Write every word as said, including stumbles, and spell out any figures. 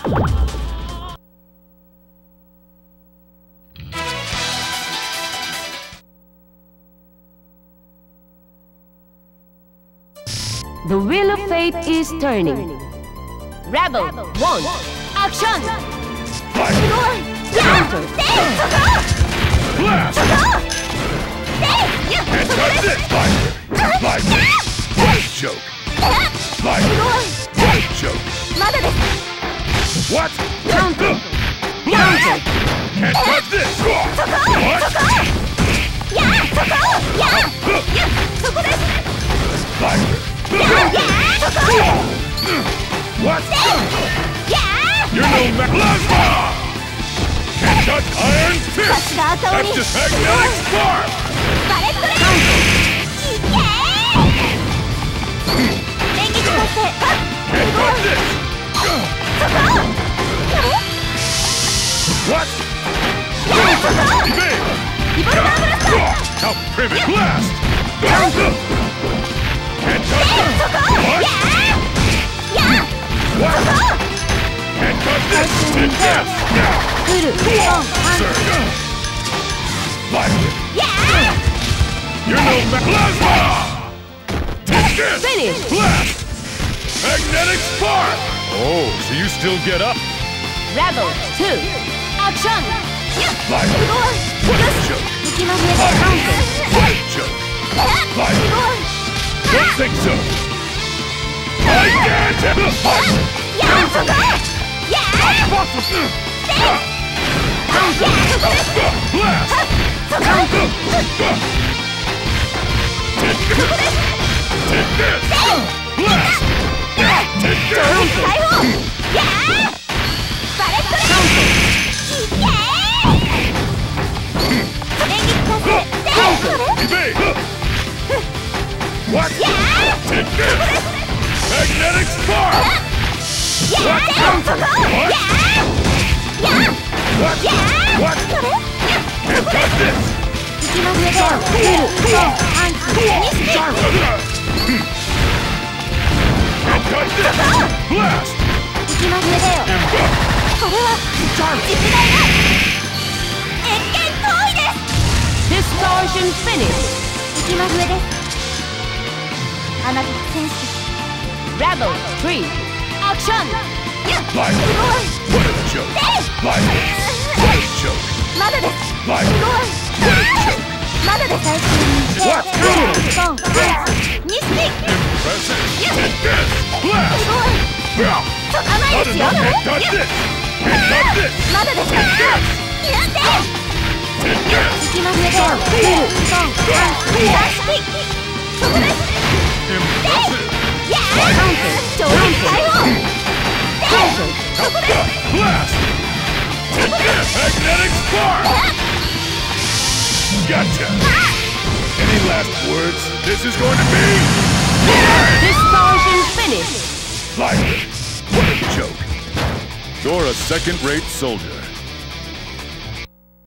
The wheel of fate is turning. Rebel one, action! Counter. Blast! Can't touch this! Fire! Fire! White choke! Fire! White choke! What? Counter. Blast! Can't touch this! What? Fire! What? You're no ma- Plasma! Can't touch Iron Fist! That's just magnetic spark! Can't touch this! What? Evade! Now pivot blast! Can't touch this! What? What? Can't touch this! Take this! Sir! Fire! You're no ma- Plasma! Take this! Finish! Blast! Magnetic spark! Oh, so you still get up? Rebel two, action! Fire! White choke! Fire! White choke! Fire! Don't think so! I can't! Fire! Blast! Take this! Take this! Blast! Take this! Evade! What? Take this! Magnetic spark! What? What? What? What? Can't touch this! Can't touch this! Blast! Distortion finish. Rebel three, action! Fire! What a joke! Fire! White choke! Fire! White choke! What? Impressive! Take this! Blast! Not enough! Can't touch this! Can't touch this! Take this! Take this! Impressive! Blast! Take this! Magnetic spark! Gotcha! Any last words? This is going to be... Distortion finish. Fire! What a joke! You're a second-rate soldier.